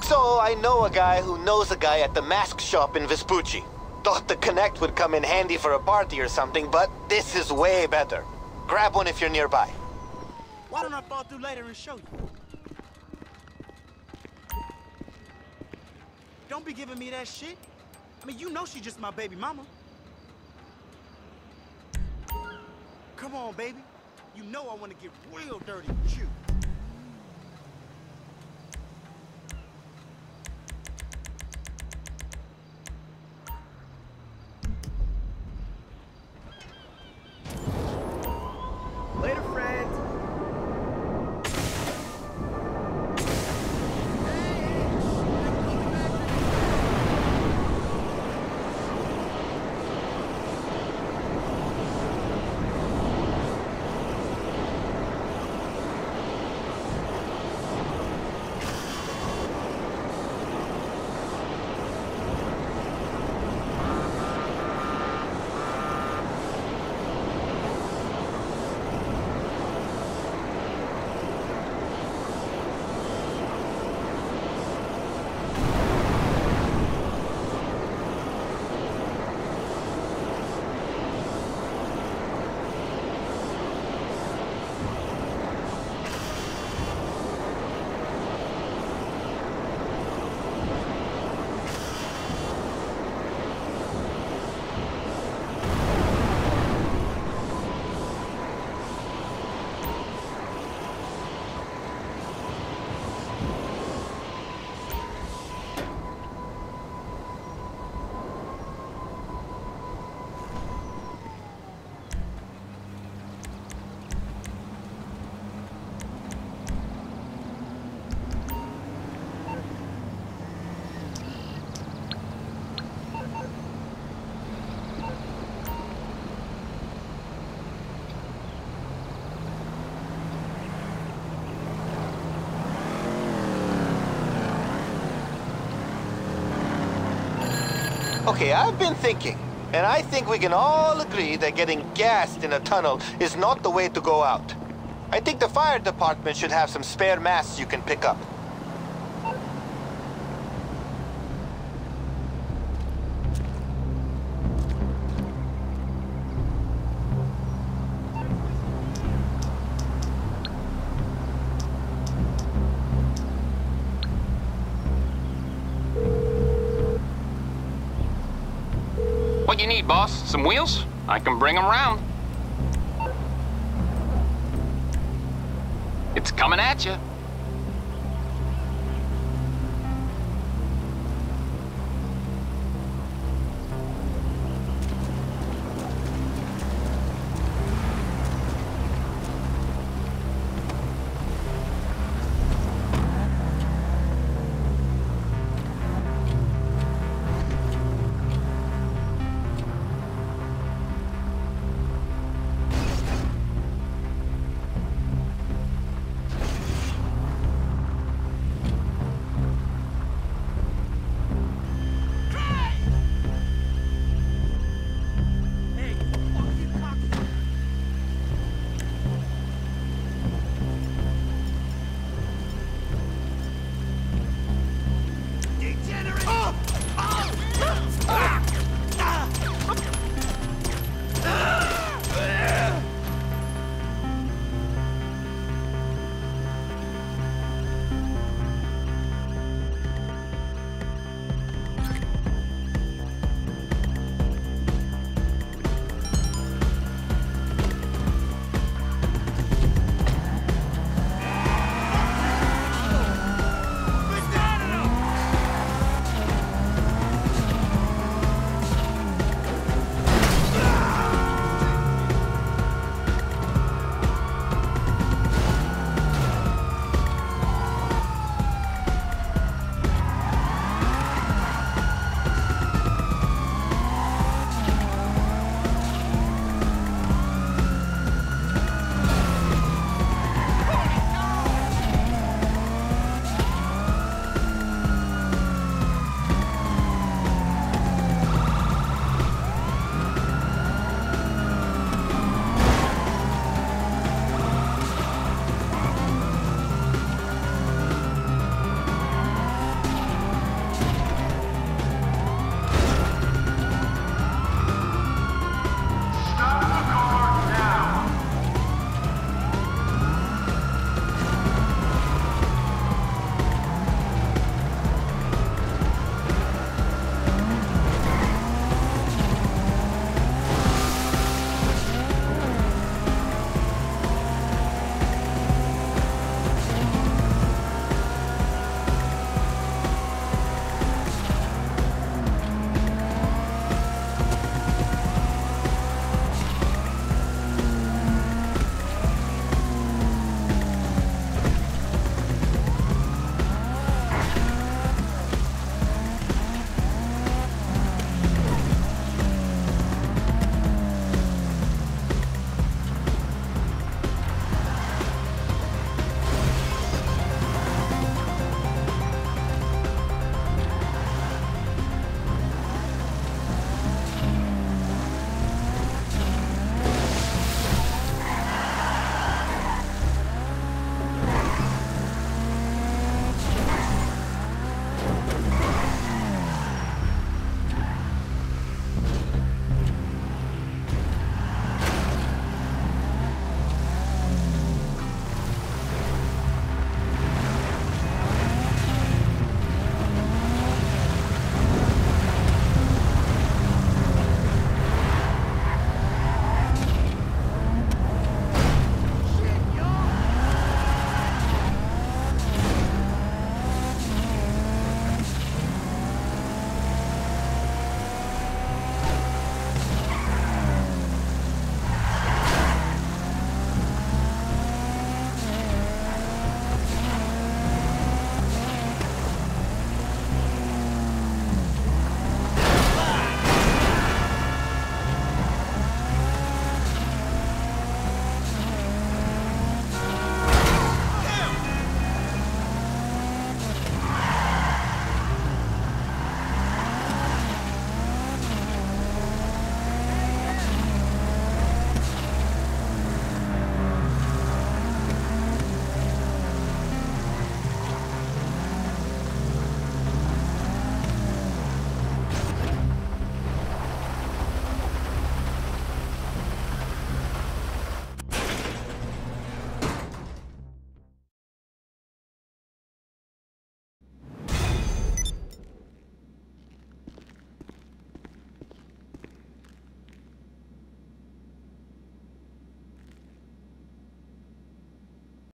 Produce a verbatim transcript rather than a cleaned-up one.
So I know a guy who knows a guy at the mask shop in Vespucci. Thought the Connect would come in handy for a party or something, but this is way better. Grab one if you're nearby. Why don't I fall through later and show you? Don't be giving me that shit. I mean, you know she's just my baby mama. Come on, baby. You know I want to get real dirty with you. Later, friend. Okay, I've been thinking, and I think we can all agree that getting gassed in a tunnel is not the way to go out. I think the fire department should have some spare masks you can pick up. What you need, boss? Some wheels? I can bring them round. It's coming at you.